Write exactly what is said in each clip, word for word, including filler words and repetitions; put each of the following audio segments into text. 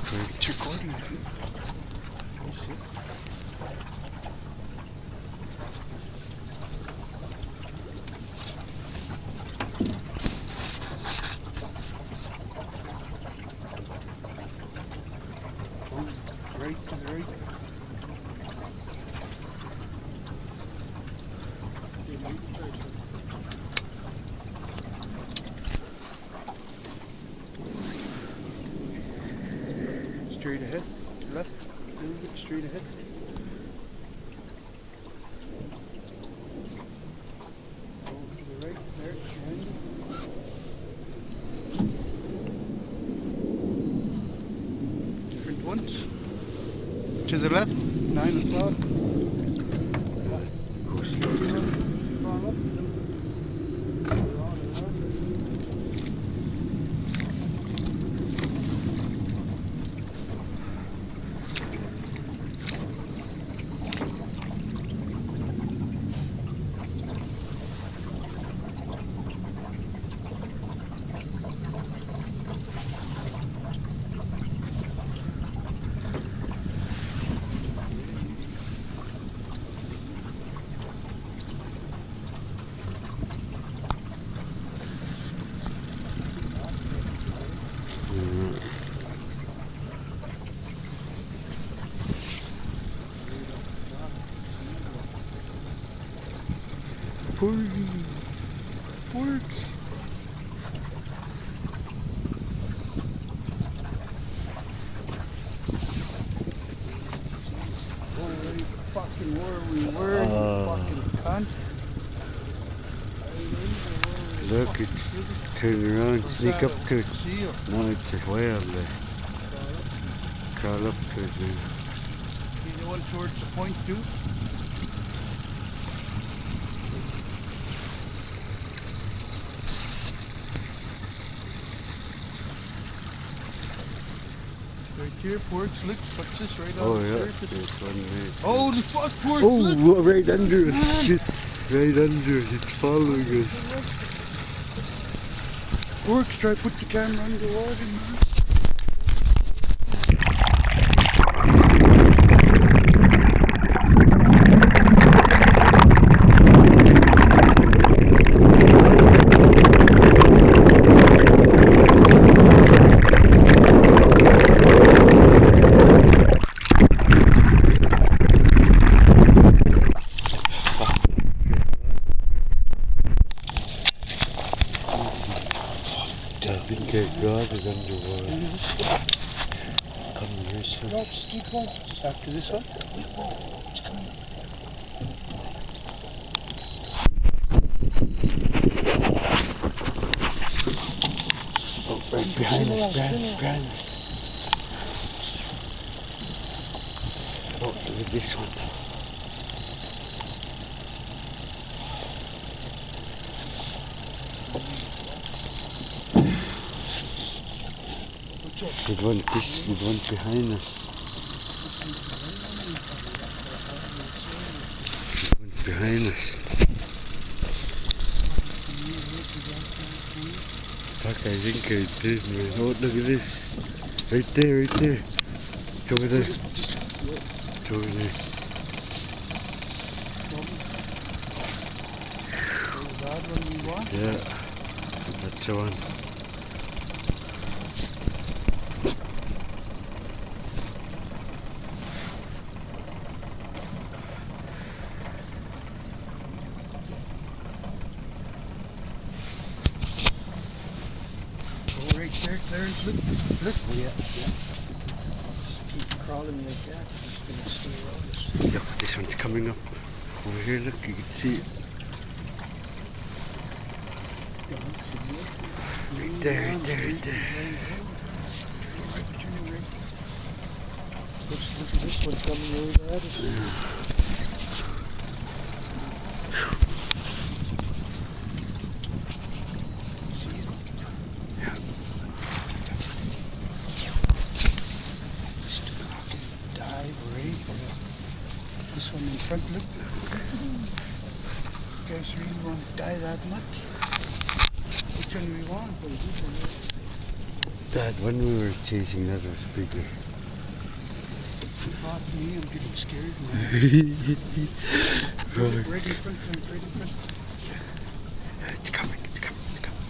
It's recording. Right to the right. Straight ahead, left, a little bit straight ahead. Over to the right, there, behind you. Different ones. To the left, nine o'clock. Porgy! Porks! Holy fucking where we were, uh, you fucking cunt. Look, it's turn around, sneak up to it. No, it's a whale there. Crawl up to it now. See the one towards the point too? Right here, Porks, look, what's this right oh, on yeah. the surface? There's one there. Holy fuck, Porks, oh, look! right under us, Man. shit. Right under us, it's following us. Porks, try to put the camera under the water, man. I think our God is underwater. Come here, sir. No, just keep going. After this one? It's coming. Oh, right behind us, behind, behind us. Oh, look at this one. We'd want this, we'd want behind us. We'd want behind us. Fuck, I think I did, man. Oh, look at this. Right there, right there. It's over there. It's over there. Yeah, that's the one. Right there, Clarence, look, look. Oh, yeah, yeah. Just keep crawling like that, it's going to stay around us. Look, this one's coming up. Over here, look, you can see it. Right there, right there, right there. Let's look at this one coming over at us. Yeah. This one in front, look. You guys really want to die that much? Which one do we want? That one we were chasing, that was bigger. Fuck me, I'm getting scared now. Right. Right in front, right in front. It's coming, it's coming, it's coming.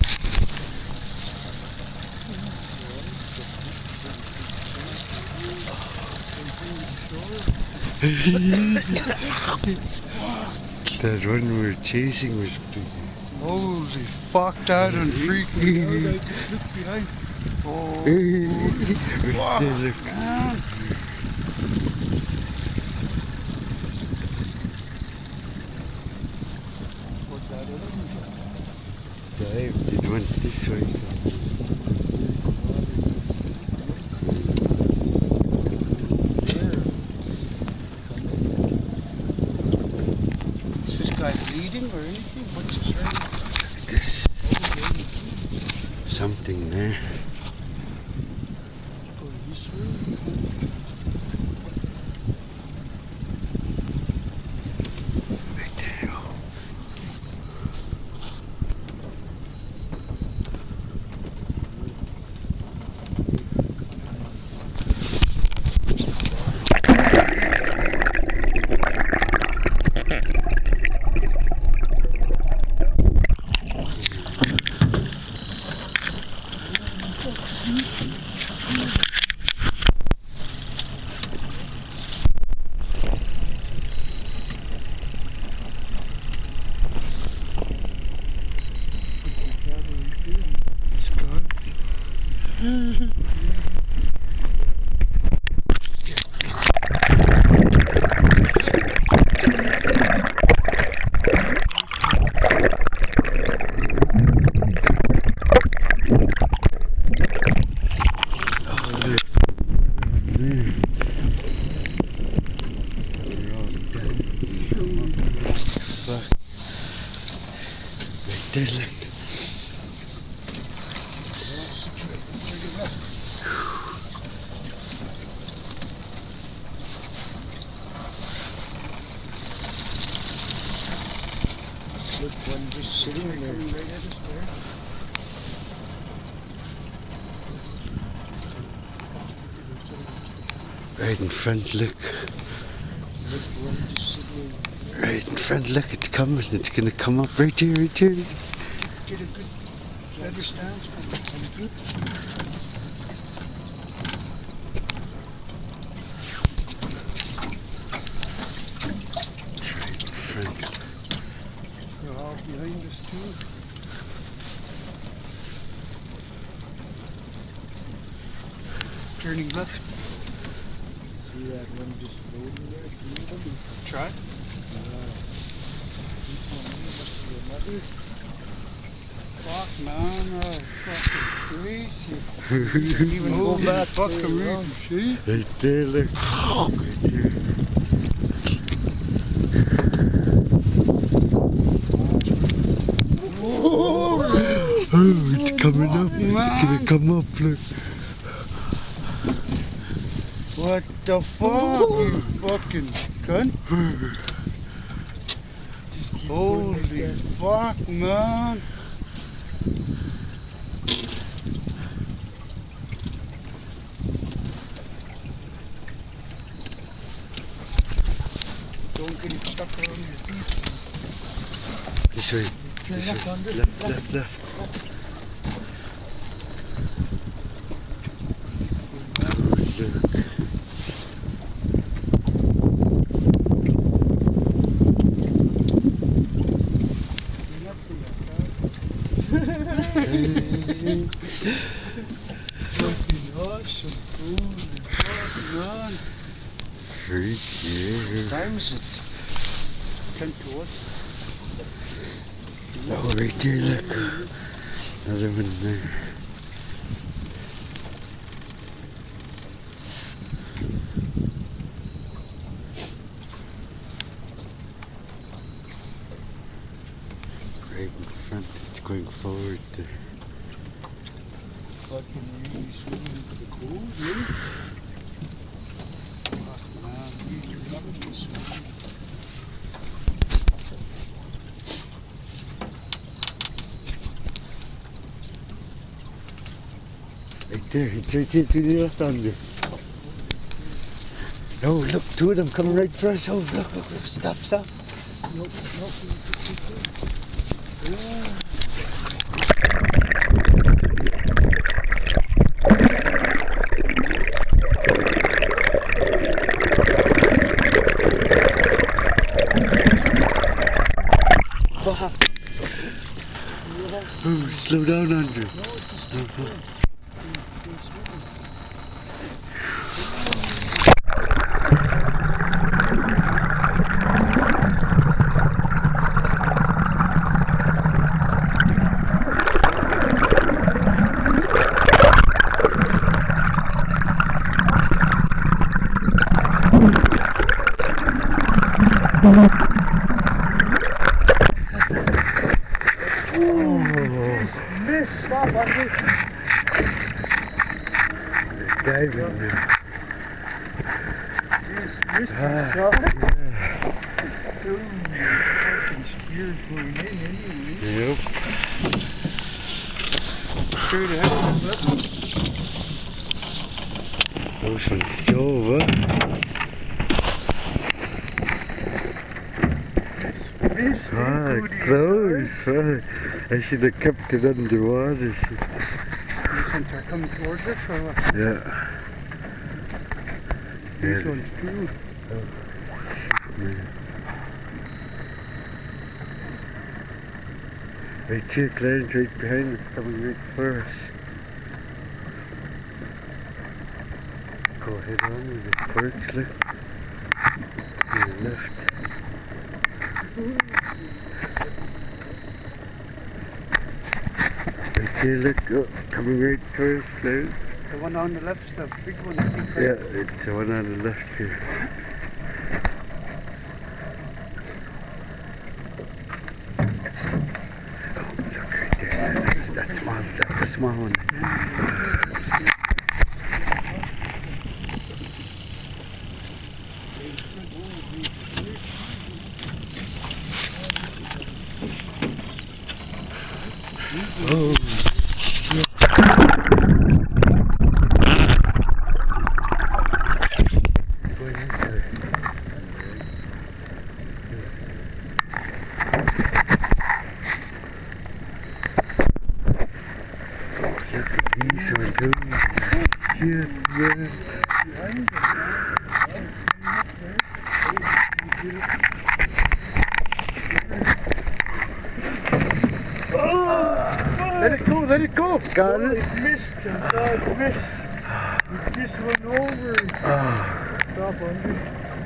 That one we were chasing was bigger. Holy fuck, that one freaked me out. I just looked behind. Oh, Right there, look. man. What's that other one? Dive, it went this way. So. Is this guy bleeding or anything? What's this right? This. Something there. Go this way. Right there. Oh. There's Look, one just sitting there. Right at us there. right in front, look. Look, one just sitting there. Right in front, look, it's coming. It's gonna come up right here, right here. Get a good, better stance from it. Good. Right in front. They're all behind us too. Turning left. See that one just floating there? Try. Fuck, man, oh, fucking crazy. Even go back, buckaroo, see? Right there, look. Right there. Oh, Oh, it's coming up. Man. It's gonna come up, look. what the fuck, you fucking cunt? Holy fuck, man. Don't get it stuck around your feet. This way. Turn This left way. under. Left, left, left. Look. Fucking awesome. Holy fuck, man. Right here. What time is it? Ten to what? Oh, right there, look. Another one there. Right in front, it's going forward there. Fucking really swimming into the cove, really? Fuck, man, really loving this swimming. Right there, it's right there to the left on there. No, look, two of them coming right for us. Oh, look, look, look, stop, stop. Nope, nope. Yeah. Oh, slow down, Andrew. No, it's just keep going. Keep- keep swimming. Miss, stop, Andrew. Diving now. Yes, missed Ah, shot. yeah. Ooh, fucking spears going in anyway. Yep. Straight ahead of us. Those ones Joe, huh? Miss, Ah, Cody. close. Huh? I should have kept it underwater. You think they're coming towards us or what? Yeah. These Yeah. ones too. Right here, Clarence, right behind us, coming right for us. Go ahead on with the perch, look. To the left. Right here, look, oh, coming right for us, Clarence. The one on the left's the big one. I think, right? Yeah, it's the one on the left here. Oh, look right there. That's, that's small. That's the small one. Oh. These are doing cute, yeah. Let it go, let it go! Got Oh, it? it missed, I saw it miss. It just went over. Oh. Stop, Andrew.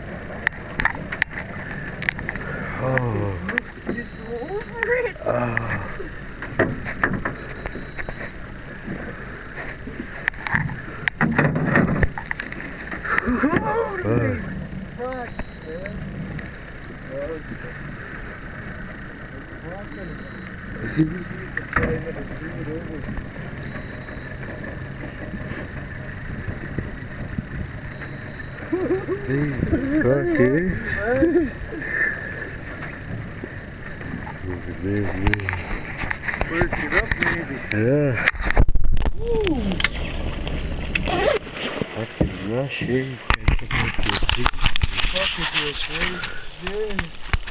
Oh. It just went over it. Oh. Holy fuck, man. Hey, okay. Over there, man. Perch it up, maybe. Yeah. Fucking rush, eh? Fuck with this, right? Yeah.